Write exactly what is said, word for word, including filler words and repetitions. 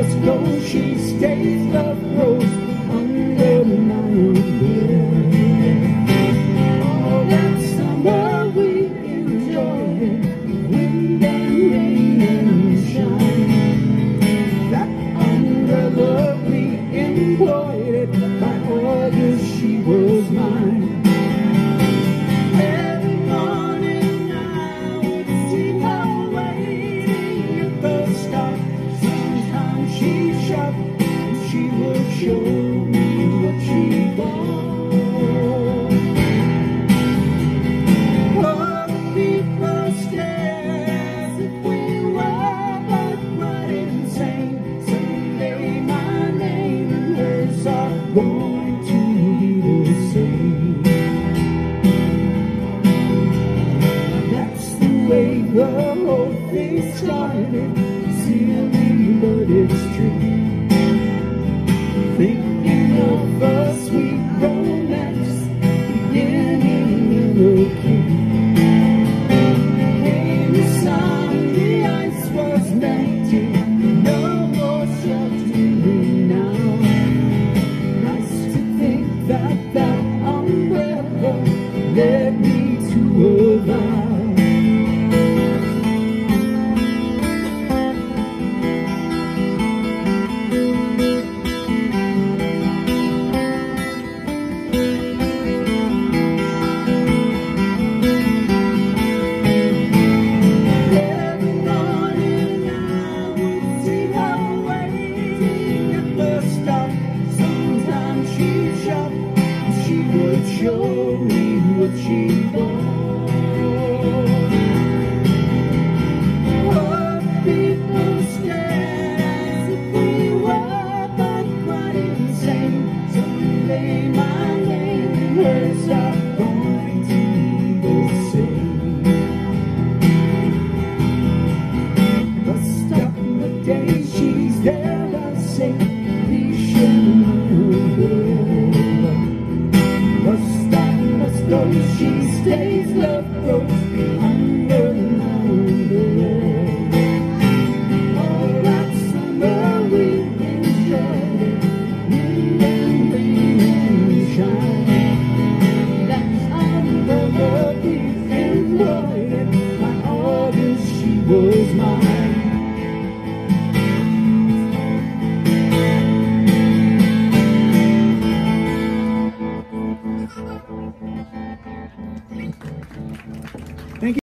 must go, she stays, love grows under my umbrella. Oh, that summer we enjoyed, wind and rain and shine. That umbrella we employed, by August she was mine. Every morning I would see her waiting at the stop. Sometimes she shop, and she would show me what she bought. Oh, people stare as if we were both quite insane. Someday my name and hers are going to be the same. That's the way the whole thing started. Silly, but it's true. Thinking of a sweet romance beginning in the queue. Came the sun, the ice was melting, no more sheltering now. Nice to think that that umbrella led me to a vow. Show me what she bought. Oh, people stare as if we were both quite insane. Someday my name and hers are going to be the same. But stop the day she's there, I say.